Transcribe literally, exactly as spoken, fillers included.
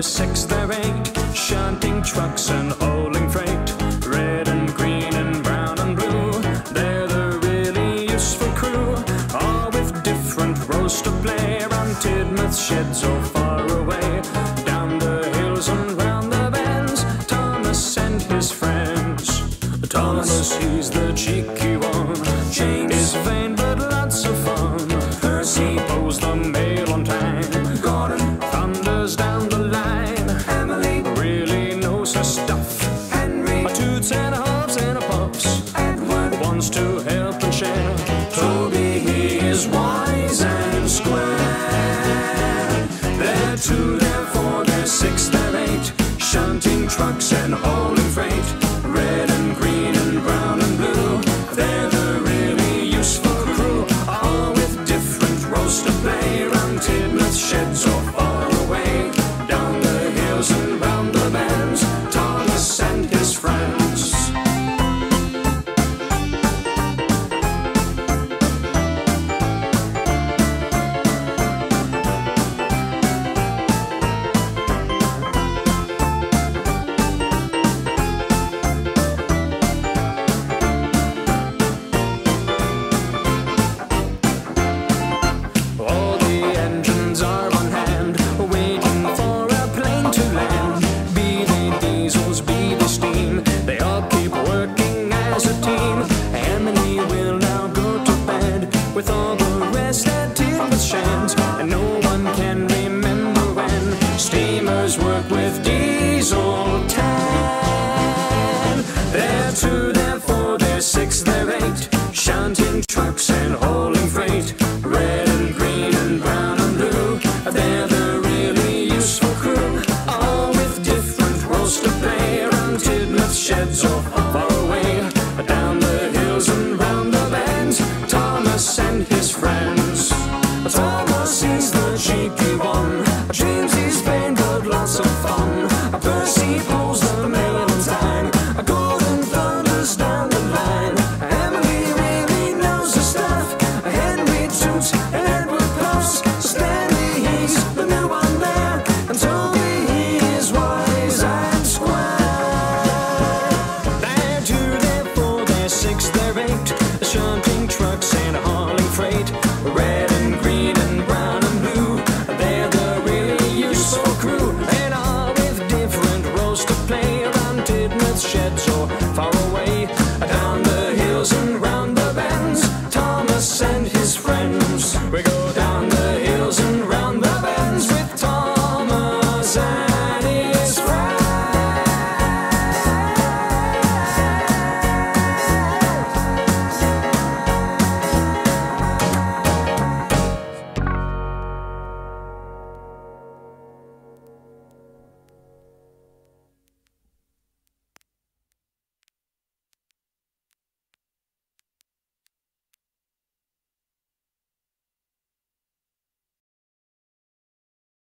they're six, they're eight, shunting trucks and hauling freight. Red and green and brown and blue, they're the really useful crew, all with different roles to play. Around Tidmouth sheds or far away, down the hills and round the bends, Thomas and his friends. Thomas, he's the cheeky one, James is vain but lots of fun, Percy pulls the mail on time, Gordon thunders down the line, Emily really knows her stuff, Henry a toots and a hops and a puffs, Edward wants to help and share, Toby he is wise and square. They're two, they're four, they're six, they're eight, shunting trucks and hauling freight. Red and green and brown and blue, they're the really useful crew, all with different roles to play. Round Tidmouth sheds or far away, down the hills and round the bends, Thomas and his friends. All the engines are on hand, waiting for a plane to land. Be they diesels, be they steam, they all keep working as a team. Emily will now go to bed, with all the rest at Tidmouth sheds, and no one can remember when steamers work with diesel tan. They're two, they're four, they're six, they're eight, shunting trucks and hauling freight. Red and green and brown and blue, they're the really useful crew, all with different roles to play. Around Tidmouth sheds or far away, down the hills and round the bends, Thomas and his friends. Thomas is the cheeky one, James is vain but lots of fun, Percy pulls the mail on time, Gordon thunders down the line, Emily really knows her stuff, Henry toots and Edward puffs, Stanley he's the new one there, and Toby he is wise and square. They're two, they're four, they're six, they're eight, shunting trucks and hauling freight. Red and green and brown and blue, they're the really useful crew, and all with different roles to play. Around Tidmouth sheds or